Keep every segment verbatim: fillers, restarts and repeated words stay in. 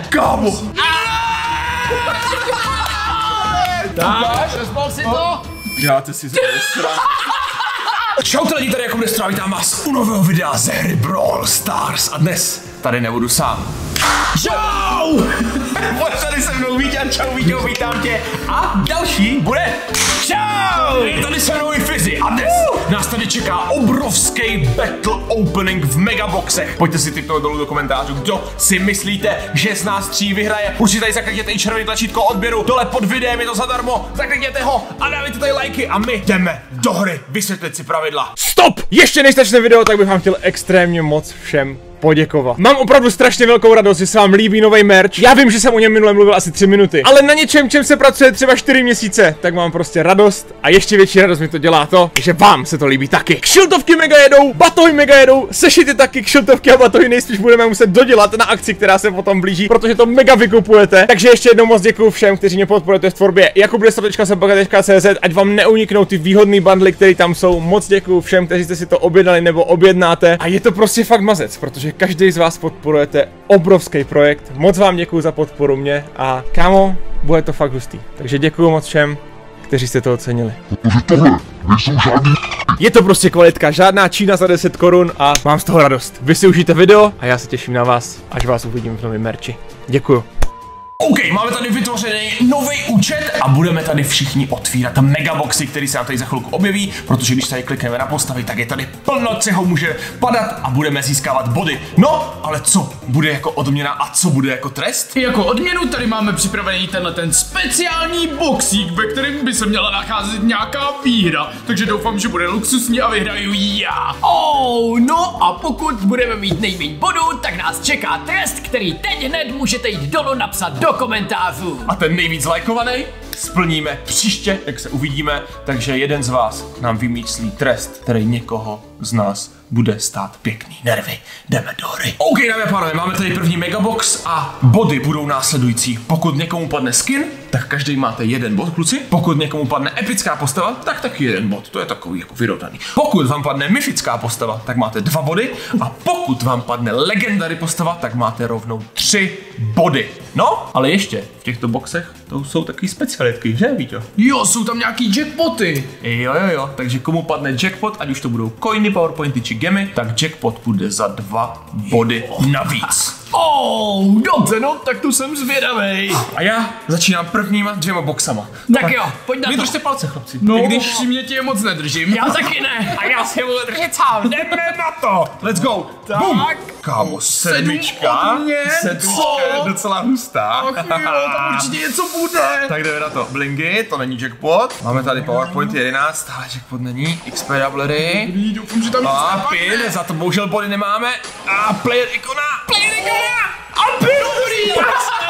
Kámo! Tak, rozbal si to? Děláte si zase. Čaute lidi, tady jako Destro, vítám vás u nového videa ze hry Brawl Stars. A dnes tady nebudu sám. Čau! Pojď tady se mnou, Víťa, čau Víťo, vítám tě. A další bude čau! Je tady se mnou i Fizzy a dnes nás tady čeká obrovský battle opening v megaboxech. Pojďte si tipnout dolů do komentářů, kdo si myslíte, že z nás tří vyhraje. Určitě tady zaklikněte i červený tlačítko odběru, dole pod videem je to zadarmo, zaklikněte ho a dávajte tady lajky a my jdeme do hry vysvětlit si pravidla. Stop! Ještě než začne video, tak bych vám chtěl extrémně moc všem poděkovat. Mám opravdu strašně velkou radost, že se vám líbí nový merch. Já vím, že jsem o něm minule mluvil asi tři minuty, ale na něčem, čem se pracuje třeba čtyři měsíce, tak mám prostě radost a ještě větší radost mi to dělá to, že vám se to líbí taky. Kšiltovky mega jedou, batohy mega jedou, sešity taky, kšiltovky a batohy nejspíš budeme muset dodělat na akci, která se potom blíží, protože to mega vykupujete. Takže ještě jednou moc děkuju všem, kteří mě podporujete v tvorbě jakubdestro tečka sebaga tečka cé zet, ať vám neuniknou ty výhodné bundly, které tam jsou. Moc děkuju všem, kteří jste si to objednali nebo objednáte. A je to prostě fakt mazec, protože každý z vás podporujete obrovský projekt. Moc vám děkuju za podporu mě a kámo, bude to fakt hustý. Takže děkuju moc všem, kteří jste to ocenili. Je to prostě kvalitka, žádná Čína za deset korun a mám z toho radost. Vy si užijte video a já se těším na vás, až vás uvidím v novém merči. Děkuju. OK, máme tady vytvořený nový účet a budeme tady všichni otvírat megaboxy, který se nám tady za chvilku objeví, protože když tady klikneme na postavy, tak je tady plno, čeho může padat a budeme získávat body. No, ale co bude jako odměna a co bude jako trest? Jako odměnu tady máme připravený tenhle ten speciální boxík, ve kterém by se měla nacházet nějaká výhra, takže doufám, že bude luxusní a vyhraju já. Oh, no a pokud budeme mít nejméně bodů, tak nás čeká trest, který teď hned můžete jít dolů napsat do komentářů. A ten nejvíc lajkovaný splníme příště, jak se uvidíme, takže jeden z vás nám vymýšlí trest, který někoho z nás bude stát pěkný nervy. Jdeme do hry. OK, dámy a pánové, máme tady první megabox a body budou následující. Pokud někomu padne skin, tak každý máte jeden bod, kluci. Pokud někomu padne epická postava, tak taky jeden bod. To je takový jako vyrovnaný. Pokud vám padne myfická postava, tak máte dva body. A pokud vám padne legendary postava, tak máte rovnou tři body. No, ale ještě v těchto boxech to jsou taky specialitky, že Víťo? Jo, jsou tam nějaký jackpoty. Jo, jo, jo, takže komu padne jackpot, ať už to budou coiny, powerpointy či gemy, tak jackpot bude za dva body navíc. Oh, dobře, no, tak tu jsem zvědavej. A já začínám prvníma dvěma boxama. Tak, tak jo, pojď na to. Vy držte palce, chlapci. No, I když si mě tě moc nedržím. Já taky ne. A já si je budu držet sám. Jdeme na to. Let's go. Tak. Boom. Kámo, sedmička. Sedmička je docela hustá. Ach jo, tam určitě něco bude. Tak jdeme na to. Blingy, to není jackpot. Máme tady powerpoint jedenáct, ale jackpot není. X P doublery. Dobrý, doufám, že tam nic A nepadne. pin, za to bohužel body nemáme. A player ikona. Player ikona. A pin. Dobrý.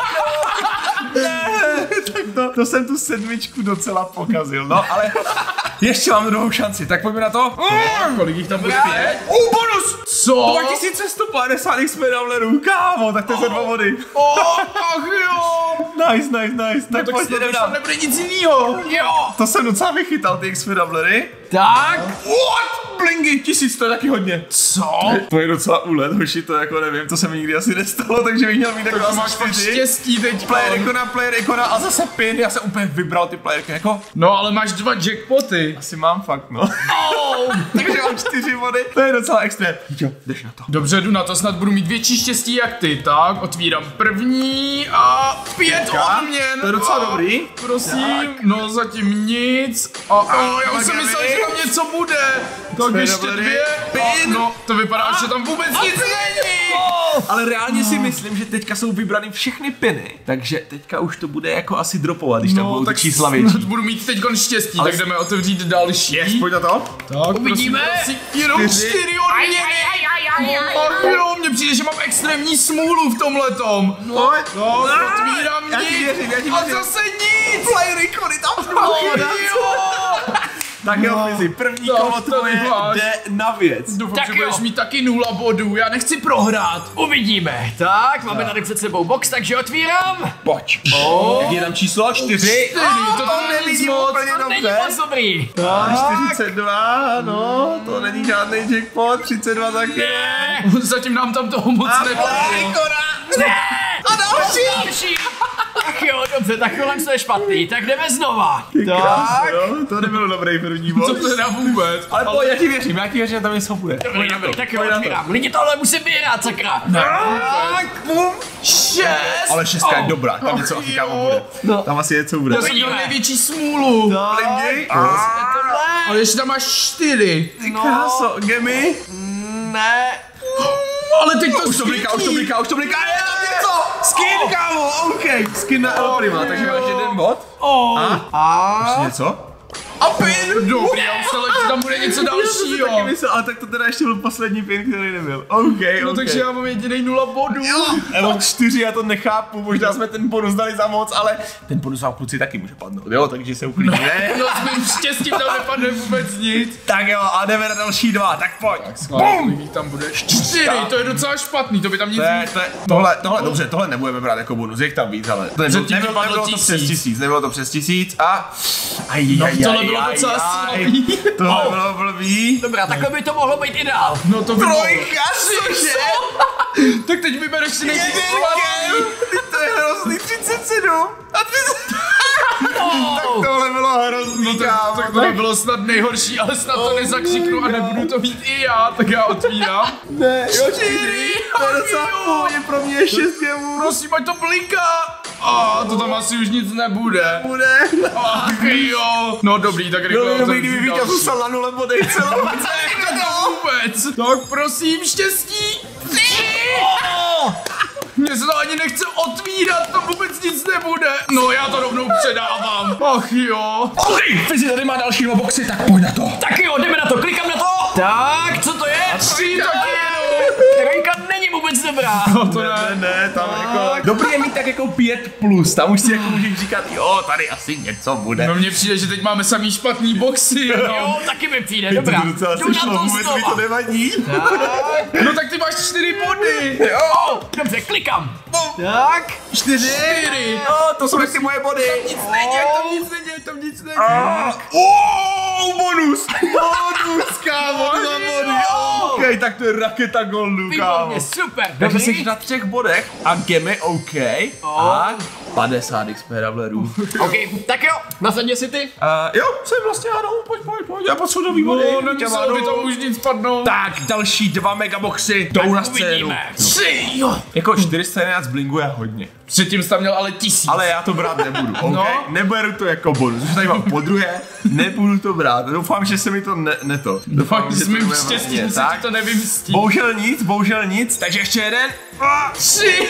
Ne, tak to, to jsem tu sedmičku docela pokazil, no, ale ještě mám druhou šanci, tak pojďme na to. Mm, kolik jich tam bude? Pět? Uh, bonus! Co? dva tisíce sto padesát X P doublerů, kámo, tak to je za dva body. Oh, ach jo. Nice, nice, nice, tak, Tak pojď, snad jdeme už tam dál. nebude nic jinýho. Jo. To jsem docela vychytal, ty X P doublery. Tak. What? Blingy, tisíc, to je taky hodně. Co? To je docela úlet, hoši, to jako nevím, to se mi nikdy asi nestalo, takže bych měl mít jako Tak máš fakt štěstí teď. Player ikona, player ikona a zase pin, já jsem úplně vybral ty player ikony, jako No, ale máš dva jackpoty. asi mám fakt, no. Oh, takže mám čtyři body, to je docela extrém. Jo, jdeš na to. Dobře, jdu na to, snad budu mít větší štěstí jak ty. Tak, otvírám první a pět odměn. To je docela A dobrý. Prosím, no zatím nic. A, a já už jsem myslel, že tam něco bude. Tak ještě dvě. A, no, to vypadá, že tam vůbec nic není. Ale reálně si myslím, že teďka jsou vybrany všechny piny, takže teďka už to bude jako asi dropovat, když tam budou ty čísla větší. snad budu mít teď štěstí, Ale tak jdeme otevřít další. Yes, pojď na to. Tak, Uvidíme. Prosím, prosím, jenom Čtyři. čtyři odměny. Ach jo, mně přijde, že mám extrémní smůlu v tomhletom. No, No, otvírám já ti nic. věřím, já ti A věřím. zase nic. Player ikony tam No, jsou. jo. Tak jo, Fizi, první Tak, kolo tady tvoje máš. jde na věc. Doufám, Tak že jo. budeš mít taky nula bodů, já nechci prohrát. Uvidíme. Tak, máme tady před sebou box, takže otvírám. Pojď. Oh. Jak je tam číslo? Čtyři. Čtyři, to tam není nevidím moc. úplně To není dobře. moc dobrý. čtyřicet dva, no, to není žádný jackpot, třicet dva taky. Ne. Zatím nám tam toho moc A nepadlo. ikona. Ne. A další. další. Ach jo, dobře, tak tohle je špatný, tak jdeme znova. Tak. Jo, to nebylo dobrý první bod. Co to teda vůbec? Ale pojď, já ti věřím, já ti věřím, že tam něco bude. Dobrý, dobrý, tak jo, otvírám. Lidi, tohle musím vyhrát, sakra. Tak, bum. Šest. Ale šestka je dobrá, tam něco asi kámo bude. No. Tam asi něco bude. Já jsem měl největší smůlu. Lidi. Ale ještě tam máš čtyři. Kráso, Gemi. Ne. Ale teď to Už to bliká, už to bliká, už to bliká, je tam něco! Skin, kámo, OK. Skin na El Prima, takže máš jeden bod. A? A? Něco? A pin! Dobrý, já už se že tam bude něco dalšího. Taky myslel, ale tak to teda ještě byl poslední pin, který nebyl. OK, No OK. takže já mám jedinej nula bodů. Já mám čtyři, já to nechápu, možná jsme ten bonus dali za moc, ale ten bonus vám kluci taky může padnout, jo, takže se uklidně. No s mým štěstím tam nepadne vůbec nic. Tak jo, a jdeme na další dva, tak pojď. Bum! Tam bude čtyři, to je docela špatný, to by tam nic To je, víc. to je, tohle, tohle, dobře, tohle nebudeme brát jako bonus, je tam víc, ale to nebylo, Předtím nebylo, vypadlo nebylo to tisíc. přes tisíc, nebylo to přes tisíc a... Aj, No, aj, tohle aj, bylo aj, docela aj, slabý. Tohle bylo blbý. Dobrá, takhle by to mohlo být ideál. No to by mohlo. Trojka, cože? Tak teď vybereš si nejvíc Jeden slabý. game, to je hrozný, třicet sedm a třicet... Tak tohle bylo hrozný, No tak, kámo. tak to by bylo snad nejhorší, ale snad to nezakřiknu a nebudu to mít i já, tak já otvírám. Ne, jo, čtyři, to je docela v pohodě, pro mě je šest gemů. Prosím, ať to blinká. A to tam asi už nic nebude. Bude. Ach jo. No dobrý, tak rychle. Dobrý, dobrý, otevřu kdyby vítěz další. zůstal na nule bodej celou. Vůbec. Tak prosím, štěstí. Mně se to ani nechce otvírat, to vůbec nic nebude. No já to rovnou předávám. Ach jo. OK, Fizi tady má další dva boxy, tak pojď na to. Tak jo, jdeme na to, klikám na to. Tak, co to je? Tři taky jenom. Trojka není vůbec dobrá. No to Ne, ne. ne, tam jako... Dobrý je mít tak jako pět plus, tam už si jako můžeš říkat, jo, tady asi něco bude. No mně přijde, že teď máme samý špatný boxy. Jo, No, taky mi přijde, dobrá. To docela Jdu na sešlo, to vůbec mi to znova. nevadí. no tak ty máš čtyři body. Jo, dobře, klikám. Tak, Čtyři. Čtyři. No, to jsou ty moje body. Nic není, tam nic není, tam nic není. Oh, bonus. Bonus, kámo, dva body. OK, tak to je raketa goldu, kámo. výborně, super, Takže jsi dobrý. na třech bodech a Gemi OK. A padesát X P dolarů. OK, tak jo, nasadně si ty. Uh, jo, jsem vlastně ano, pojď, pojď, pojď, já potřebuji nový body. No, nemuselo by to už nic padnout. Tak, další dva megaboxy jdou na scénu. Uvidíme. Tři, jo. Jako čtyři sta jedenáct blinguje hodně. Předtím jsi tam měl ale tisíc. Ale já to brát nebudu, OK? No. Neberu to jako bonus, už tady mám po druhé, nebudu to brát. Doufám, že se mi to ne, ne to. Doufám, Fakt s to mým bude štěstím vlastně si tak. ti to nevymstí. Bohužel nic, bohužel nic, takže ještě jeden. A Tři.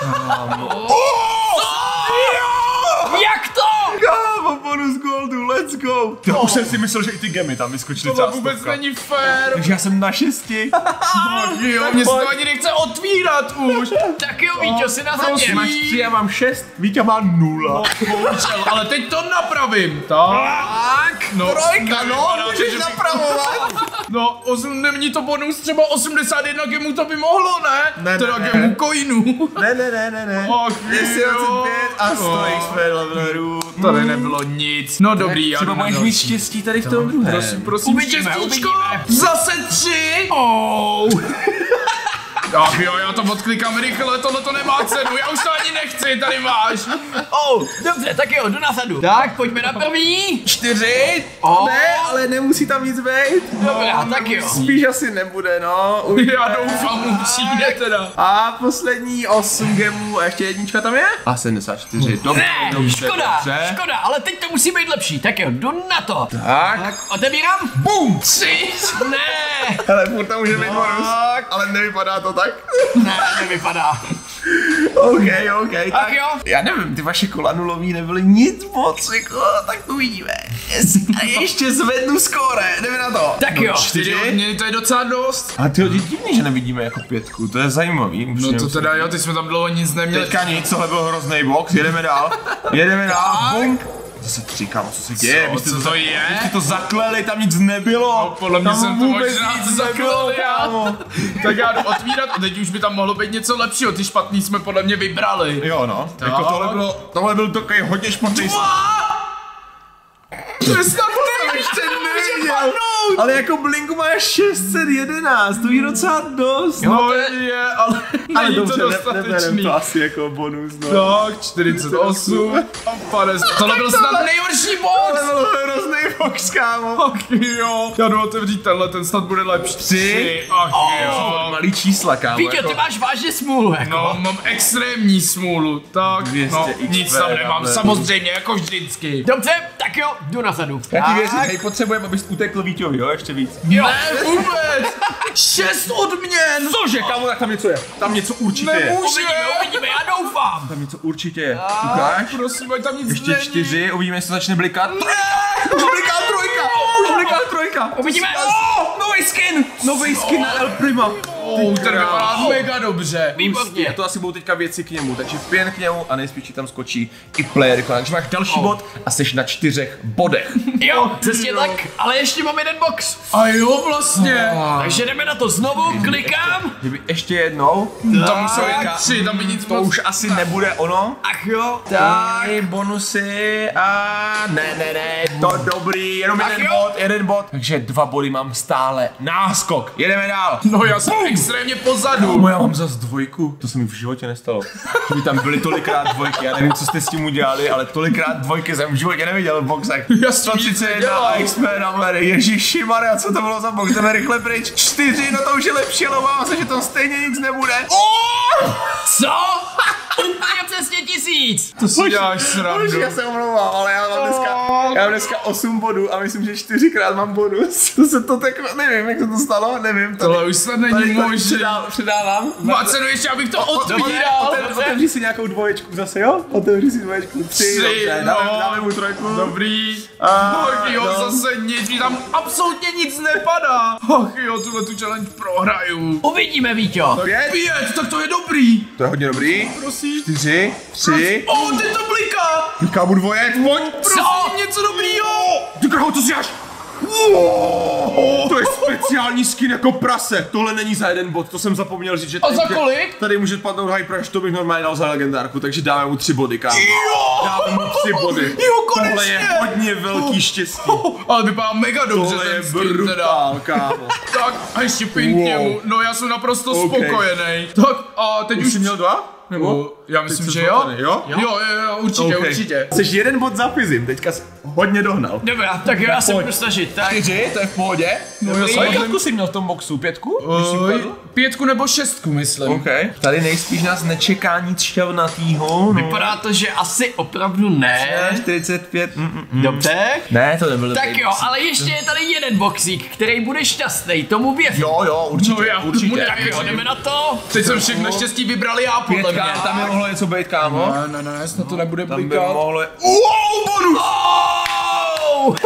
Jak to? kámo, bonus goldu, let's go. Já už jsem si myslel, že i ty gemy tam vyskočily Tohle třeba vůbec stovka. není fér. Takže já jsem na šesti. Ach jo, mě se to ani nechce otvírat už. Tak jo, Víťo, si nasadně. Ty máš tři, já mám šest, Vítě má nula. Bohužel, ale teď to napravím. Tak. No, Trojka, no, nevypadá to, můžeš že by- napravovat. No, osm, není to bonus, třeba osmdesát jedna gemů to by mohlo, ne? Ne, Teda ne, gemů ne. coinů. Ne, ne, ne, ne, ne. Ach dvě stě dvacet pět a sto X P levelerů. Tady nebylo nic. No dobrý, já Třeba jdu na budeš mít další. štěstí tady v tom druhém. Prosím, prosím, Uvidíme, štěstíčko. uvidíme. Zase tři. Oh. Ach jo, já to odklikám rychle, tohle to nemá cenu, já už to ani nechci, tady máš. Oh, dobře, tak jo, jdu na sadu. Tak, pojďme na první. Čtyři? Oh. Ne, ale nemusí tam nic být. Dobrá, tak jo. Spíš asi nebude, no. Uvidíme. Já doufám, přijde teda. A poslední osm gemů, a ještě jednička tam je? A sedmdesát čtyři, dobře, Ne, dobře, škoda, dobře. škoda, ale teď to musí být lepší. Tak jo, jdu na to. Tak. Tak, otevírám. Bum! Tři. Ne, Hele, furt tam může být bonus, ale nevypadá to tak. ne, nevypadá. OK, OK, tak. Tak jo. Já nevím, ty vaše kola nulový nebyly nic moc, jako, tak uvidíme. Yes. A ještě zvednu skóre, jdeme na to. Tak jo. Čtyři od mě, to je docela dost. A ty je divný, že nevidíme jako pětku, to je zajímavý. No to teda jo, ty jsme tam dlouho nic neměli. Teďka nic, tohle byl hrozný box, jedeme dál, jedeme dál, bum. Zase tři, kámo, co se děje? Vy jste Co to je? Vy jste to zakleli, tam nic nebylo. No, podle mě tam jsem to vůbec možná nic zaklel nebylo, já. kámo. Tak já jdu otvírat a teď už by tam mohlo být něco lepšího, ty špatný jsme podle mě vybrali. Jo no, jako tohle bylo, tohle byl takový hodně špatný. To je snad ty! Ještě neviděl. Ale jako Blinku máš šest set jedenáct, to je docela dost. No je, ale Ale není dobře, to ne, neberem dostatečný. to asi jako bonus, no. Tak, čtyřicet osm a padesát. Tohle byl snad nejhorší box. To byl hrozný box, kámo. Ach jo. Já jdu otevřít tenhle, ten snad bude lepší. Tři. Ach Oh, jo. malý čísla, kámo. Víťo, jako... ty máš vážně smůlu, jako. No, mám extrémní smůlu. Tak, dvě stě no, X P, nic tam nemám, takhle. samozřejmě, jako vždycky. Dobře, tak jo, jdu nazadu. Já ti Tak. věřím, hej, potřebujeme, abys utekl Víťovi, jo, ještě víc. Jo. Ne, vůbec. Šest odměn. Cože, kámo, tak tam něco je. Tam něco určitě je. Nemůže. Uvidíme, uvidíme, já doufám. Tam něco určitě je. Ukáž? Prosím, ať tam nic Ještě není. čtyři, uvidíme, jestli to začne blikat. Už bliká trojka! Už bliká trojka! Uvidíme. Oh, nový skin! Nový skin na El Prima. Oh, ten vypadá mega dobře. Výborně. A to asi budou teďka věci k němu, takže pěn k němu a nejspíš ti tam skočí i player. Takže máš další bod a jsi na čtyřech bodech. Jo, přesně tak, ale ještě mám jeden box. A jo, vlastně. Takže jdeme na to znovu, klikám. Kdyby ještě jednou, Tam jsou jen tři, tam by nic to moc. už asi nebude ono. Ach jo, Tak, bonusy a ne, ne, ne, to dobrý, jenom Ach jeden jo. bod, jeden bod. Takže dva body mám stále náskok, jedeme dál. No já jsem extrémně pozadu. No já mám zas dvojku, to se mi v životě nestalo. Že by tam byly tolikrát dvojky, já nevím, co jste s tím udělali, ale tolikrát dvojky jsem v životě neviděl v boxech. Já s tím nic sto třicet jedna nedělal. X P na Mary, ježišimarja, co to bylo za box, jdeme rychle pryč. Čtyři, no to už je lepší, ale obávám se, že to stejně nic nebude. Oh! co? Úplně přesně tisíc. To si děláš srandu. Už já se omlouvám, ale já mám dneska, já mám dneska osm bodů a myslím, že čtyřikrát mám bonus. To se to tak, nevím, jak se to stalo, nevím. Tohle už snad není možné. Předávám, předávám. Má cenu ještě, abych to Otvíral. otvíral. Otevři si nějakou dvoječku zase, jo? Otevři si dvoječku. Tři, Tři, dobře, no. dáme, dáme mu trojku. Dobrý. A, Ach jo, no. zase nic, mi tam absolutně nic nepadá. Ach jo, tuhle tu challenge prohraju. Uvidíme, Víťo. Pět. Pět, tak to je dobrý. To je hodně dobrý. Prosím. Čtyři, tři. O, teď to bliká. Kámu dvoje, pojď. Prosím, něco dobrýho. Ty kraho, co si děláš? Wow, to je speciální skin jako prase. Tohle není za jeden bod, to jsem zapomněl říct, že A za tady- kolik? Tady může padnout high price, to bych normálně dal za legendárku, takže dáme mu tři body, kámo. Dáme mu tři body. Jo, konečně. Tohle je hodně velký štěstí. Ale vypadá mega dobře Tohle je ten skin teda. brutál, kámo. Tak a ještě pin k Wow. němu. No já jsem naprosto Ok. spokojený. Tak a teď Už už... jsi měl dva? Nebo? Já Teď myslím, jsi že jo. zmatený, jo? Jo, jo, jo, určitě, Okay. určitě. Jsi jeden bod za Fizim, teďka jsi hodně dohnal. Dobrá, tak jo, já se Pojď. budu snažit, tak. Čtyři, to je v pohodě. No, já jsem Jakou jsi měl v tom boxu? Pětku? Když jsi Oj, upadl? pětku nebo šestku, myslím. OK. Tady nejspíš nás nečeká nic šťavnatýho. No. Vypadá to, že asi opravdu ne. čtyřicet pět. Mm, mm, mm. Dobře. Ne, to nebyl Tak dobrý jo, box. ale ještě je tady jeden boxík, který bude šťastný, tomu věřím. Jo, jo, určitě, No já určitě. tomu Tak jo, jdeme na to. Teď jsem všechno štěstí vybral já, podle mě. Pětka, tam je mohlo něco být, kámo. Ne, ne, ne, snad to nebude Tam by blikat. mohlo... Wow, bonus! Oh!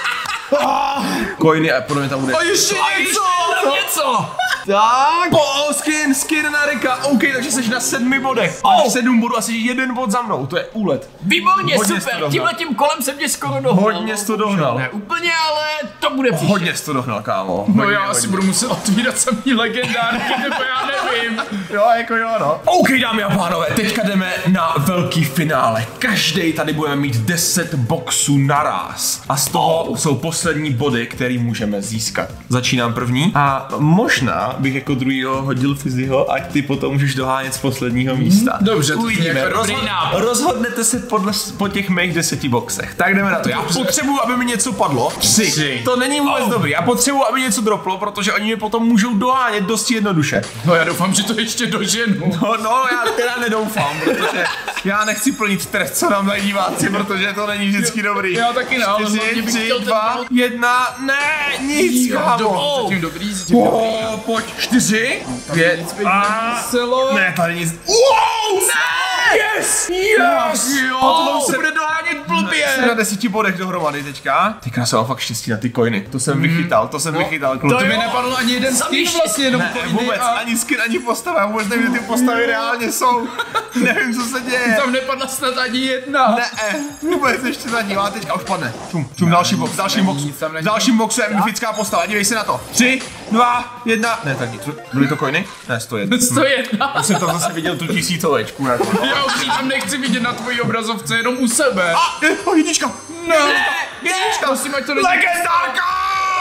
Coiny a podle mě tam bude... A ještě A ještě něco! jenom něco. Tak. Po, skin, skin na Rika, OK, takže jsi na sedmi bodech. Oh. Máš sedm bodů, asi jeden bod za mnou, to je úlet. Výborně, Hodně jsi to super. dohnal. Tímhletím kolem jsem tě skoro dohnal. Hodně jsi to dohnal. Ne úplně, ale to bude příště. Hodně jsi to dohnal, kámo. No Hodně, já hodně. asi budu muset otvírat samý legendárky, nebo já nevím. Jo, jako jo, no. OK, dámy a pánové, teďka jdeme na velký finále. Každý tady budeme mít deset boxů naraz. A z toho jsou poslední body, které můžeme získat. Začínám první. A možná bych jako druhýho hodil Fiziho, ať ty potom můžeš dohánět z posledního místa. Dobře, to uvidíme. je jako dobrý Rozhod- nápad. rozhodnete se podle, po těch mých deseti boxech. Tak jdeme na to. Já potřebuju, aby mi něco padlo. Tři. Tři. To není vůbec Oh. dobrý. Já potřebuju, aby něco droplo, protože oni mě potom můžou dohánět dosti jednoduše. No já doufám, že to ještě doženu. No, no, já teda nedoufám, protože já nechci plnit trest, co nám dají diváci, protože to není vždycky dobrý. Já taky ne, ale hlavně Čtyři, bych tři, chtěl ten dva, bod. jedna, ne, nic, Jo, kámo. dobrý, zatím dobrý, zatím dobrý. Oh, pojď, čtyři, pět, Nic bych a... nemyslelo. Ne, tady nic. Wow, ne! Yes! Yes! Jo, Oh, to se bude dohánět blbě. Jsem na deseti bodech dohromady teďka. Teďka jsem mám fakt štěstí na ty coiny. To jsem vychytal, to jsem vychytal, kluci. To mi nepadl ani jeden skin vlastně, jenom Ne, coiny vůbec, a ani skin, ani postava, vůbec nevím, že ty postavy reálně jsou. Nevím, co se děje. tam nepadla snad ani jedna. Ne, vůbec ještě za ním, a teďka už padne. Čum, čum, další box, další box. nic tam není. Dalším boxu je myfická postava, dívej se na to. Tři, dva, jedna. Ne, tak nic. Byly to coiny? Ne, sto jedna. sto jedna. Už jsem tam zase viděl tu tisícovečku, jako. Já už ji tam nechci vidět na tvojí obrazovce, jenom u sebe. A, je, oh, jednička. Ne, Jednička. prosím, ať to není. Legendárka!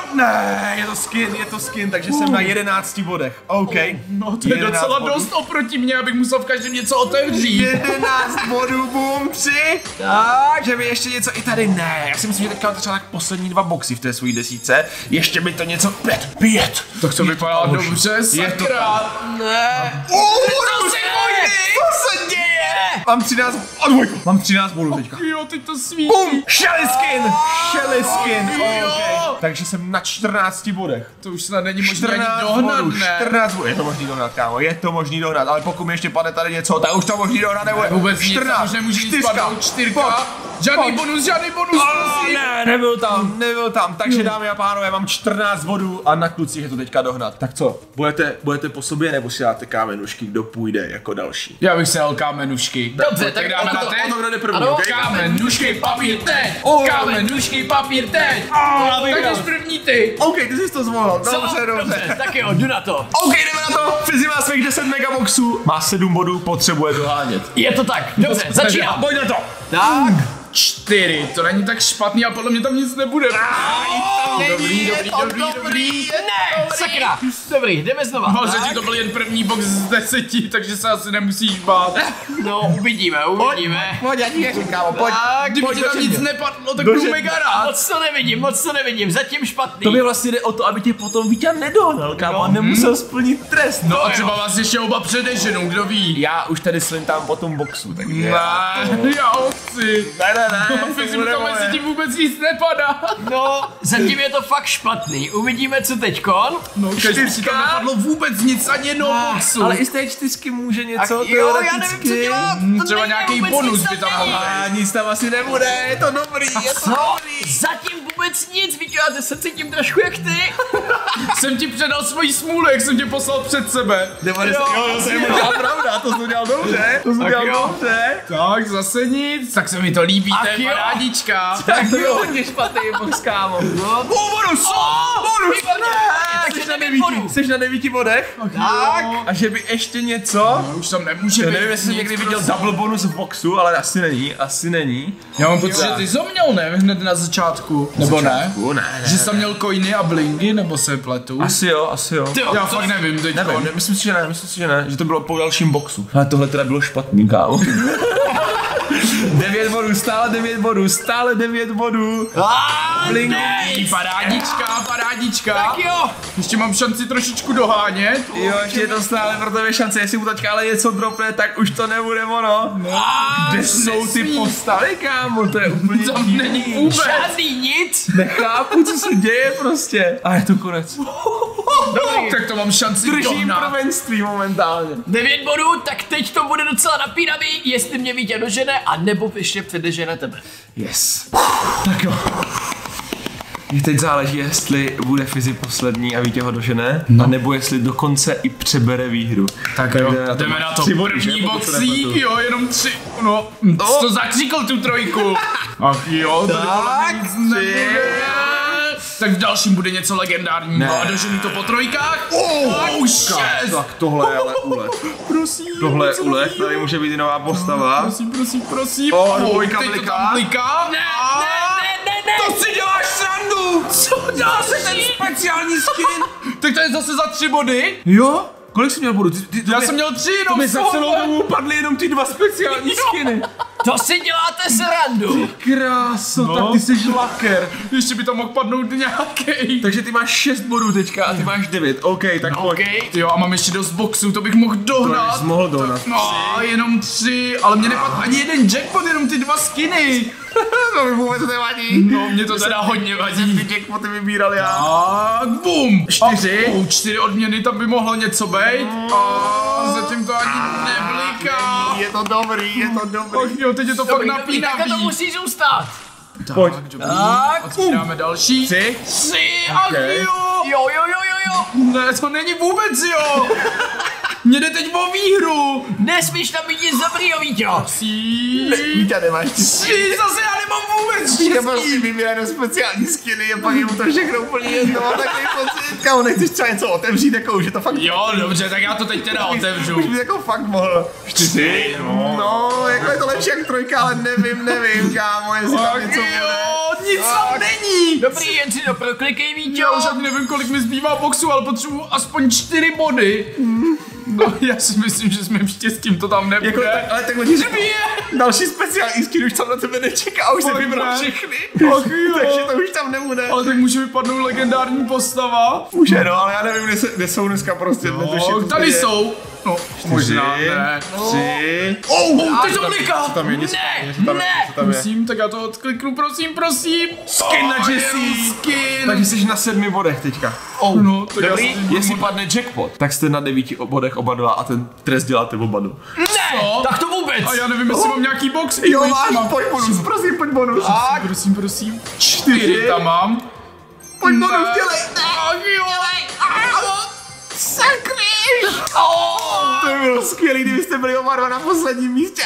Ne, je to skin, je to skin, takže jsem na jedenácti bodech. OK. No to je docela bodů. dost oproti mě, abych musel v každém něco otevřít. jedenáct bodů, boom, tři. Tak, že by ještě něco i tady, ne. Já si myslím, že teďka mám třeba tak poslední dva boxy v té svojí desíce. Ještě by to něco, pět, pět. Tak to vypadá dobře, sakra. Ne. Co se děje? Mám třináct, a dvojku. Mám třináct bodů teďka. Jo, teď to svítí. Bum, Shelly skin, Shelly skin, Jo. okay. Takže jsem na čtrnácti bodech. To už snad není možné ani čtrnáct dohnat, bodů, ne? čtrnáct bodů, je to možný dohnat, kámo, je to možný dohnat, ale pokud mi ještě padne tady něco, tak už to možný dohnat nebude. Vůbec nic, čtrnáct, tam už nemůže nic čtyřka, padnout, čtyřka. pojď, Žádný pojď. bonus, žádný bonus, prosím. Ne, nebyl tam, nebyl tam, takže dámy a pánové, mám čtrnáct bodů a na klucích je to teďka dohnat. Tak co, budete, budete po sobě nebo si dáte kámenušky, kdo půjde jako další? Já bych si dal kámenušky. Dobře, tak dáme o na to- teď. O to, kdo jde první, Ano, ok? Kámen, nůžky, papír, teď! Oh. Kámen, nůžky, papír, teď! já bych Tak dal. jdeš první ty! OK, ty jsi to zvolil, Co? dobře, dobře. Tak jo, jdu na to. OK, jdeme na to, Fizzy má svých deset megaboxů, má sedm bodů, potřebuje dohánět. Je to tak. Dobře, začínám. Pojď na to. Tak. Čtyři, to není tak špatný a podle mě tam nic nebude. Dobrý, dobrý, dobrý, dobrý. Ne, sakra. Dobrý, jdeme znova. No, že Tak. ti to byl jen první box z deseti, takže se asi nemusíš bát. No, uvidíme, uvidíme. Pojď, já ti věřím, kámo, pojď. Tak, Kdyby pojď ti tam do nic všeho. nepadlo, tak Do budu všeho. mega rád. Moc to nevidím, moc to nevidím, zatím špatný. To mi vlastně jde o to, aby tě potom Vítě nedohnal, kámo, a nemusel splnit trest. No a jo. třeba vás ještě oba předeženou, kdo ví. Já už tady slintám po tom boxu, takže... Ne, já ho chci. Ne, ne, ne, No, Fizi, tam mezi tím vůbec nic nepadá. No, zatím je to fakt špatný. Uvidíme, co teďkon. No, každý si tam nepadlo vůbec nic, ani jednoho boxu. Ale i z té čtyřky může něco, Ach jo, já nevím, co dělat. To Třeba není nějaký vůbec bonus nic by tam není. mohl A nic tam asi nebude, je to dobrý, je to Co? dobrý. Zatím vůbec nic, Vítě, já se cítím trošku jak ty. Jsem ti předal svoji smůlu, jak jsem tě poslal před sebe. devadesát, jo, jo, to je možná pravda, to jsi udělal dobře, to jsi udělal jo. dobře. Tak, zase nic. Tak se mi to líbí, Ach to je jo. parádička. Tak to bylo hodně špatný box, kámo. No, Oh, bonus, bonus, výborně, ne, takže jsi na devět devíti, bodů. jsi na devíti bodech. Tak. A že by ještě něco? No, už tam nemůže Já být nevím, jestli jsem nic, někdy viděl prostě. double bonus v boxu, ale asi není, asi není. Já mám pocit, že ty jsi ho měl, ne? Hned na začátku. Nebo ne? Začátku, ne, ne, Že jsi tam měl coiny a blingy, nebo se pletu? Asi jo, asi jo. Ty jo, Já to fakt nevím teď. Nevím, ne, myslím si, že ne, myslím si, že ne, že to bylo po dalším boxu. Ale tohle teda bylo špatný, kámo. devět bodů, stále devět bodů, stále devět bodů. Ah, Blink. nice. Parádička, parádička. Tak jo. Ještě mám šanci trošičku dohánět. Jo, ještě je to stále pro tebe šance, jestli mu teďka ale něco dropne, tak už to nebude ono. Ah, Kde jsou ty nesmí. postavy, kámo, to je úplně Tam divný. není vůbec. žádný nic. Nechápu, co se děje prostě. A je to konec. Dobrý. Tak to mám šanci Držím dohnat. prvenství momentálně. devět bodů, tak teď to bude docela napínavý, jestli mě Vítě dožene, a nebo ještě předežene tebe. Yes. Tak jo. Mě teď záleží, jestli bude Fizzy poslední a Vítě ho dožene, no. a nebo jestli dokonce i přebere výhru. Tak jo, jdeme na to. jdeme na to. Tři body, První že? Pokud se boxík, nepletu. jo, jenom tři. No, no. Jsi to zakříkl tu trojku. Ach jo, to Tak, nic tři. nebude. Tak v dalším bude něco legendárního. Ne. A dožený to po trojkách. Oh, šest. Tak tohle je ale úlet. Prosím. Tohle je něco úlet, novýho. tady může být i nová postava. Prosím, prosím, prosím. O, Oh, dvojka teď to bliká. tam bliká. Ne, A- ne, ne, ne, ne. To si děláš srandu! Co děláš Ten speciální skin! Tak to je zase za tři body. Jo? Kolik jsi měl bodů? Ty, ty, Já jsem měl tři jenom. To mi za z celou tohohle. dobu padly jenom ty dva speciální skiny. To si děláte srandu. Kráso, No. tak ty jsi žlaker. Ještě by tam mohl padnout nějaký. Takže ty máš šest bodů teďka a ty máš devět. OK, tak pojď. OK. Jo, a mám ještě dost boxů, to bych mohl To dohnat. jsi mohl dohnat. No, jenom tři, ale mě nepadl ani jeden jackpot, jenom ty dva skiny. To mi vůbec nevadí. No, mě to teda hodně vadí. Ty jackpoty vybíral já. Tak, bum. Čtyři. A, oh, čtyři odměny, tam by mohlo něco být. A zatím to ani nebliká. Je to dobrý, je to dobrý. Ach jo, teď je to fakt Dobrý, dobrý, takhle to napínavý. musí zůstat. Pojď. Dobrý, Tak, otvíráme další. Tři. Tři, ach Okay. jo. Jo, jo, jo, jo, jo. Ne, to není vůbec jo. Mně jde teď o výhru. Nesmíš tam vidět dobrýho, Víťo. Tři. Vítě nemáš ty Tři, zase já nemám vůbec Vítě prostě štěstí. vybírá do speciální skiny a pak je mu to všechno úplně jedno. Mám takový pocit, kámo, nechceš třeba něco otevřít, jako už je to fakt... Jo, dobře, tak já to teď teda otevřu. Už bys jako fakt mohl. Čtyři. No, jako je to lepší jak trojka, ale nevím, nevím, kámo, jestli tam Ach něco bude. jo, nic tam není. Dobrý, jen si to proklikej, Víťo. Já už ani nevím, kolik mi zbývá boxu, ale potřebuji aspoň čtyři body. No, já si myslím, že s mým štěstím to tam nebude. Jako, tak, ale takhle ti řeknu, další speciální skin už tam na tebe nečeká, už jsem vybral všechny. Ach jo. Takže to už tam nebude. Ale tak může vypadnout legendární postava. Může, no, ale já nevím, kde, se, kde jsou dneska prostě. No, tady jsou. No, možná ne. Tři. Oh, Oh, ty to bliká. Co tam je? Ne, Co tam je? ne. Co tam je? Prosím, tak já to odkliknu, prosím, prosím. Skin na Oh, Jessie. jenom Skin. Takže jsi na sedmi bodech teďka. Oh, no, tak já Dobrý, si- jestli padne jackpot, tak jste na devíti bodech oba dva a ten trest děláte oba dva. Ne, Co? tak to vůbec. A já nevím, jestli mám nějaký box. Jo, Pojď, máš, mám. pojď bonus, prosím, pojď bonus. Prosím, prosím, prosím. Čtyři tam mám. Pojď bonus, Ne. dělej. Ach jo. Sakryš! To by bylo skvělý, kdybyste byli oba dva na posledním místě.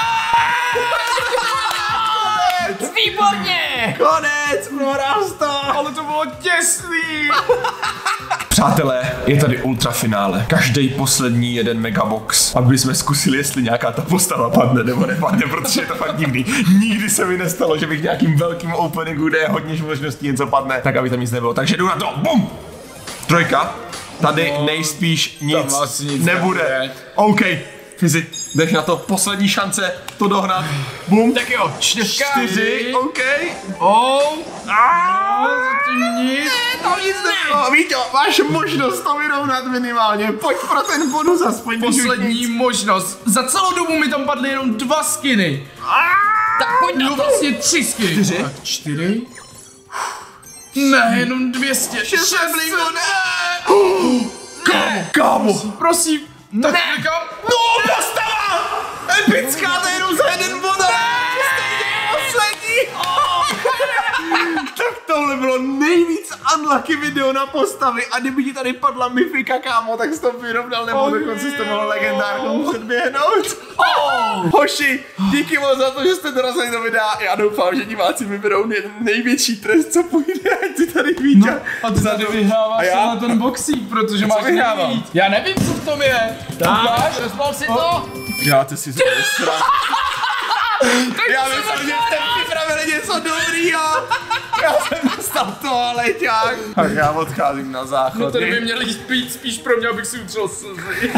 Výborně. Konec, prohrál jsi to. Ale to bylo těsný. Přátelé, je tady ultrafinále. Každý poslední jeden megabox, aby jsme zkusili, jestli nějaká ta postava padne nebo nepadne, protože je to fakt divný. Nikdy se mi nestalo, že bych nějakým velkým openingu, kde je hodně možností něco padne, tak aby tam nic nebylo. Takže jdu na to. Bum! Trojka. Tady No, nejspíš nic, tam asi nic nebude. nebude. OK, Fizi, jdeš na to. Poslední šance to dohnat. Bum. Tak jo, čtyřka. Čtyři, OK. Oh. No, zatím nic. To nic nebylo. Víťo, máš možnost to vyrovnat minimálně. Pojď pro ten bonus aspoň. Poslední možnost. Za celou dobu mi tam padly jenom dva skiny. Tak pojď na No to. vlastně tři skiny. Čtyři? Tak čtyři. Ne, jenom dvě stě. Šest, Šest, ne. ne. Kámo. Prosím. Tak Ne. klikám. No, postava! Epická, to je jenom za jeden bod. Poslední. Tak tohle bylo nejvíc unlucky video na postavy a kdyby ti tady padla Myfika, kámo, tak jsi to vyrovnal nebo Oh, dokonce jsi to mohl no. legendárnou předběhnout. Oh. Hoši, díky moc za to, že jste dorazili do videa. Já doufám, že diváci vyberou nej- největší trest, co půjde, ať si tady Víťa. A ty tady A vyhráváš já? na ten boxík, protože máš vyhrávám? nejvíc. Já nevím, co v tom je. Tak, rozbal si to. Děláte si ze mě srandu. Já myslel, že jste připravili něco dobrýho. Já jsem dostal to, ale tak. Tak já odcházím na záchod. No tady by měli být spíš pro mě, abych si utřel slzy.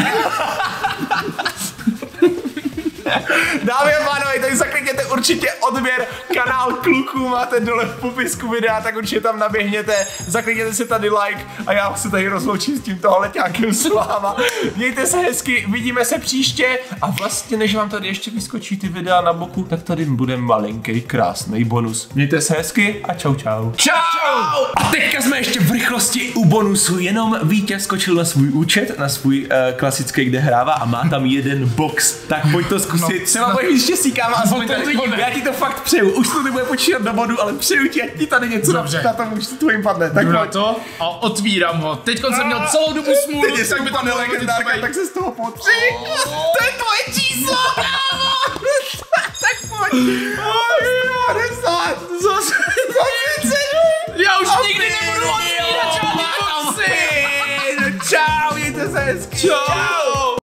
Dámy a pánové, tady zaklikněte určitě odběr, kanál kluků máte dole v popisku videa, tak určitě tam naběhněte, zaklikněte si tady like a já se tady rozloučím s tímto leťákem s váma. Mějte se hezky, vidíme se příště a vlastně než vám tady ještě vyskočí ty videa na boku, tak tady bude malinký krásný bonus. Mějte se hezky a čau čau. Čau. A teďka jsme ještě v rychlosti u bonusu, jenom Vítě skočil na svůj účet, na svůj uh, klasický, kde hrává a má tam jeden box, tak pojď to zkusit. No, třeba budeš mít štěstí, kámo, aspoň No, to tady. uvidíme. Já ti to fakt přeju, už to nebude počítat do bodu, ale přeju ti, ať ti tady něco Dobře. na tom už tvojím padne. Tak Jdu na pojď. to a otvírám ho. Teď jsem měl celou dobu smůlu, Teď je tak by tam to bylo legendárka, teď tak se z toho potří. To je tvoje číslo, kámo. Tak pojď. padesát. Zase. Zase. Já už nikdy nebudu otvírat žádný boxy. Čau, mějte se hezky. Čau.